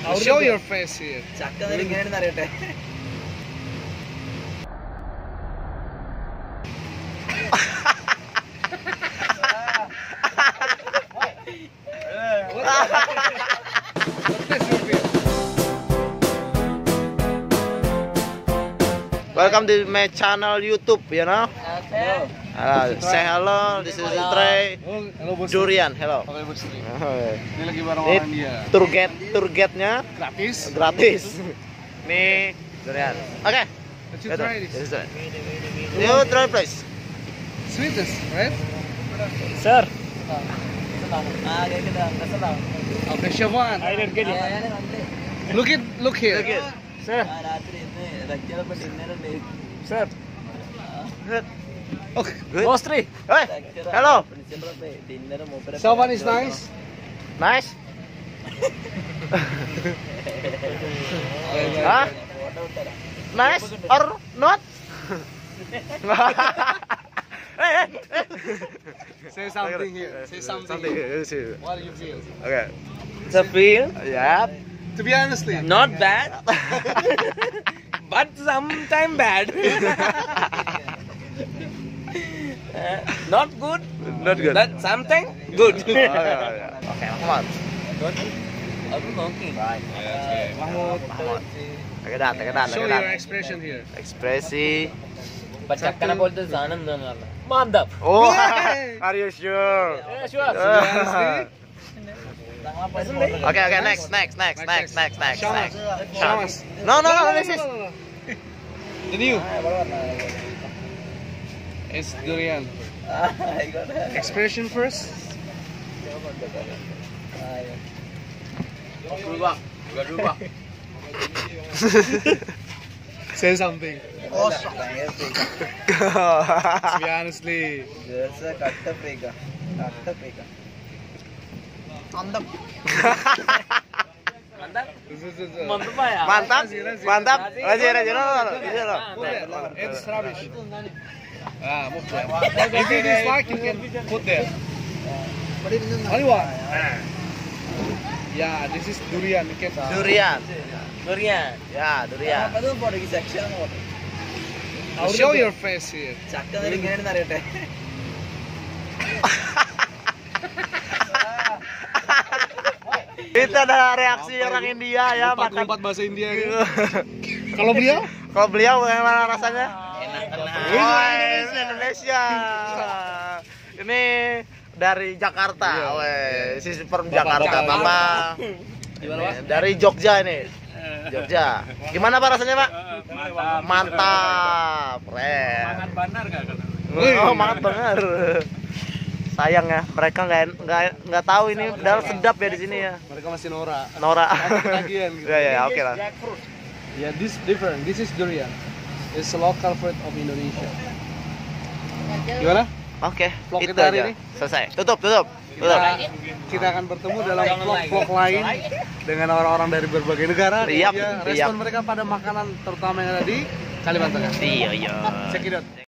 Show your face here. Welcome to my channel YouTube, you know. Say hello. This is Trey. Halo bos. Durian, hello. Oke bos. Ini lagi bareng Ini orang dia. tour guide-nya Gratis. gratis. Nih durian. Oke. Let's you try this. You try please. Sweetest, right? Sir. Okay, Siobhan. Look here. Sir. Sir. Okay. Good. Boss 3. Hey. Hello. Siobhan is nice. Nice. Hah? Nice or not? Hey. Say something here. Say something. What do you feel? Okay. The feel Yep. To be honestly, not bad, but sometimes bad. Not good, Not good. but sometimes good. Okay, come on. Aku ngomong. Mahmud. Take that. show your expression here. Expresi. Bachakana bolte zanan na. Mandap. Oh, Yay! are you sure? Yeah, sure. Okay, next. Show us. No, this is. The new. It's durian. Expression first. Say something. To be honestly. Mantap ya. Mantap. Rajin. It's rubbish. Move there. If you dislike, you can put there. Only one. Yeah, this is durian. You can. Durian. Durian. Ya, durian. Show your face here. Itu ada reaksi orang India ya makan. 4 bahasa India gitu. Kalau beliau? Kalau beliau bagaimana rasanya? Enak. Indonesia. Ini dari Jakarta, sisi from Jakarta, Bapak. Dari Jogja ini. Jogja. Gimana Pak rasanya, Pak? Mantap. Keren. Makan bandar enggak? Oh, makan bener. Sayang ya, mereka nggak tahu ini padahal sedap ya di sini ya. Mereka masih Nora. Bagian gitu. Ya, oke lah. Yeah, this different. This is durian. It's a local fruit of Indonesia. Gimana? Oke, Vlog itu kita hari aja. ini. Selesai. Tutup. Kita akan bertemu dalam vlog-vlog lain dengan orang-orang dari berbagai negara. Siap, Respon mereka pada makanan terutama yang ada di Kalimantan Tengah. Iya. Check it out.